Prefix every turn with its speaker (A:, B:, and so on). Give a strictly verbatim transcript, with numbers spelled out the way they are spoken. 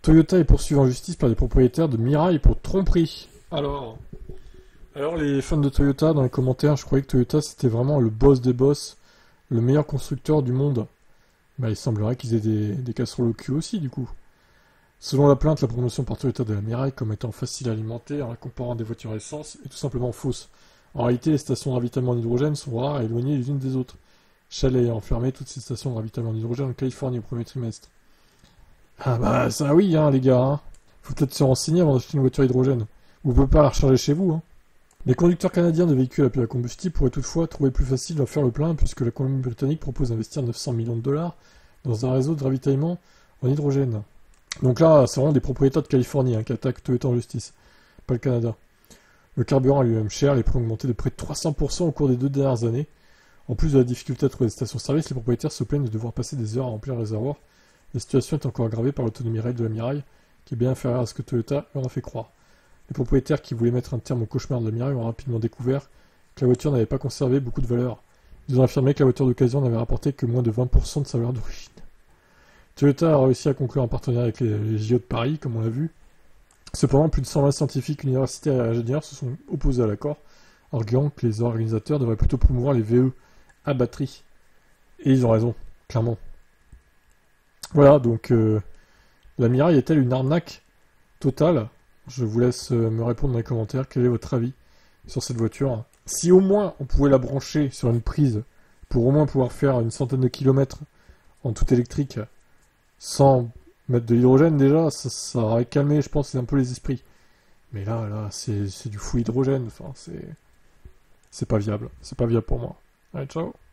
A: Toyota est poursuivi en justice par les propriétaires de Mirai pour tromperie. Alors, alors les fans de Toyota, dans les commentaires, je croyais que Toyota c'était vraiment le boss des boss, le meilleur constructeur du monde. Bah, il semblerait qu'ils aient des, des casseroles au cul aussi, du coup. Selon la plainte, la promotion par Toyota de la Mirai comme étant facile à alimenter en la comparant à des voitures à essence est tout simplement fausse. En réalité, les stations de ravitaillement en hydrogène sont rares et éloignées les unes des autres. Shell a enfermé toutes ces stations de ravitaillement en hydrogène en Californie au premier trimestre. Ah bah ça oui, hein, les gars. Hein. Faut peut-être se renseigner avant d'acheter une voiture à hydrogène. Vous pouvez pas la recharger chez vous. Hein. Les conducteurs canadiens de véhicules à pile à combustible pourraient toutefois trouver plus facile d'en faire le plein puisque la Colombie-Britannique propose d'investir neuf cents millions de dollars dans un réseau de ravitaillement en hydrogène. Donc là, c'est vraiment des propriétaires de Californie hein, qui attaquent Toyota en justice, pas le Canada. Le carburant est lui-même cher, les prix ont augmenté de près de trois cents pour cent au cours des deux dernières années. En plus de la difficulté à trouver des stations-service, les propriétaires se plaignent de devoir passer des heures à remplir le réservoir. La situation est encore aggravée par l'autonomie réelle de la Mirai, qui est bien inférieure à ce que Toyota leur a fait croire. Les propriétaires qui voulaient mettre un terme au cauchemar de la Mirai ont rapidement découvert que la voiture n'avait pas conservé beaucoup de valeur. Ils ont affirmé que la voiture d'occasion n'avait rapporté que moins de vingt pour cent de sa valeur d'origine. Toyota a réussi à conclure un partenariat avec les, les J O de Paris, comme on l'a vu. Cependant, plus de cent vingt scientifiques, universitaires et ingénieurs se sont opposés à l'accord, arguant que les organisateurs devraient plutôt promouvoir les V E à batterie. Et ils ont raison, clairement. Voilà, donc euh, la Mirai est-elle une arnaque totale? Je vous laisse euh, me répondre dans les commentaires. Quel est votre avis sur cette voiture? Si au moins on pouvait la brancher sur une prise pour au moins pouvoir faire une centaine de kilomètres en tout électrique sans mettre de l'hydrogène déjà, ça, ça aurait calmé, je pense, un peu les esprits. Mais là, là, c'est, c'est du full hydrogène. Enfin, c'est, c'est pas viable. C'est pas viable pour moi. Allez, ciao.